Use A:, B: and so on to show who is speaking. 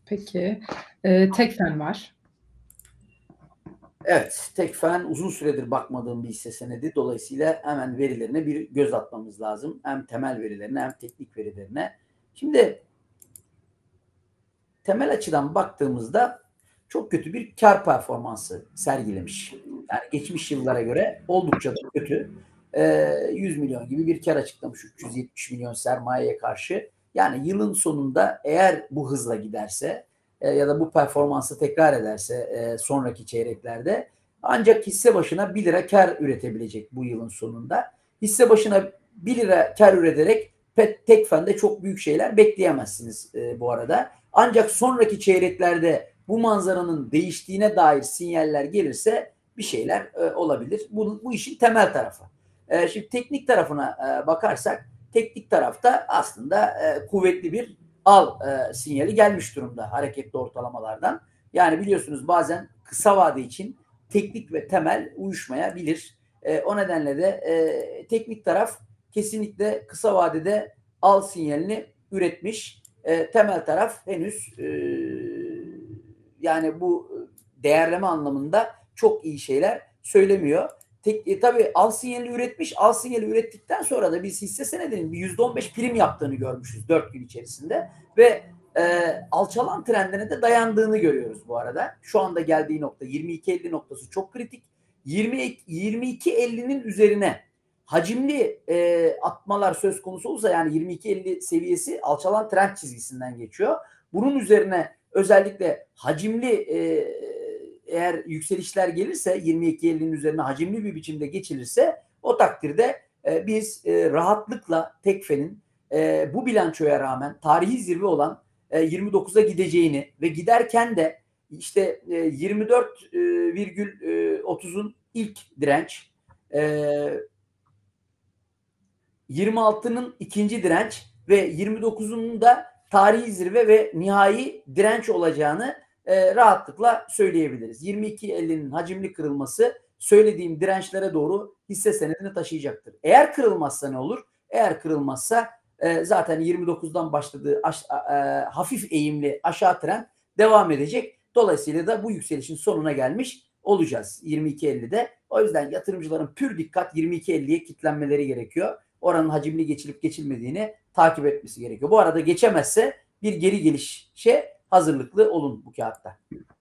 A: Peki. Tekfen var.
B: Evet, Tekfen uzun süredir bakmadığım bir hisse senedi. Dolayısıyla hemen verilerine bir göz atmamız lazım. Hem temel verilerine hem teknik verilerine. Şimdi temel açıdan baktığımızda çok kötü bir kar performansı sergilemiş. Yani geçmiş yıllara göre oldukça da kötü. 100 milyon gibi bir kar açıklamış 370 milyon sermayeye karşı. Yani yılın sonunda eğer bu hızla giderse ya da bu performansı tekrar ederse sonraki çeyreklerde ancak hisse başına 1 lira kar üretebilecek bu yılın sonunda. Hisse başına 1 lira kar üreterek Tekfen'de çok büyük şeyler bekleyemezsiniz bu arada. Ancak sonraki çeyreklerde bu manzaranın değiştiğine dair sinyaller gelirse bir şeyler olabilir. Bu işin temel tarafı. Şimdi teknik tarafına bakarsak teknik tarafta aslında kuvvetli bir al sinyali gelmiş durumda hareketli ortalamalardan. Yani biliyorsunuz bazen kısa vade için teknik ve temel uyuşmayabilir. O nedenle de teknik taraf kesinlikle kısa vadede al sinyalini üretmiş. Temel taraf henüz yani bu değerleme anlamında çok iyi şeyler söylemiyor. Tabii al sinyali üretmiş. Al sinyali ürettikten sonra da biz hisse senedinin bir %15 prim yaptığını görmüşüz 4 gün içerisinde ve alçalan trendine de dayandığını görüyoruz bu arada. Şu anda geldiği nokta 22.50 noktası çok kritik. 22.50'nin üzerine hacimli atmalar söz konusu olursa yani 22.50 seviyesi alçalan trend çizgisinden geçiyor. Bunun üzerine özellikle hacimli eğer yükselişler gelirse 22.50'nin üzerine hacimli bir biçimde geçilirse o takdirde biz rahatlıkla Tekfen'in bu bilançoya rağmen tarihi zirve olan 29'a gideceğini ve giderken de işte 24,30'un ilk direnç, 26'nın ikinci direnç ve 29'unun da tarihi zirve ve nihai direnç olacağını rahatlıkla söyleyebiliriz. 22.50'nin hacimli kırılması söylediğim dirençlere doğru hisse senedini taşıyacaktır. Eğer kırılmazsa ne olur? Eğer kırılmazsa zaten 29'dan başladığı hafif eğimli aşağı trend devam edecek. Dolayısıyla da bu yükselişin sonuna gelmiş olacağız 22.50'de. O yüzden yatırımcıların pür dikkat 22.50'ye kilitlenmeleri gerekiyor. Oranın hacimli geçilip geçilmediğini takip etmesi gerekiyor. Bu arada geçemezse bir geri gelişe hazırlıklı olun bu kağıtta.